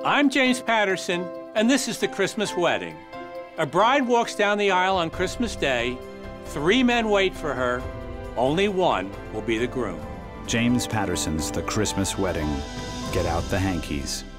I'm James Patterson, and this is the Christmas wedding. A bride walks down the aisle on Christmas Day. 3 men wait for her. Only one will be the groom. James Patterson's The Christmas Wedding. Get out the hankies.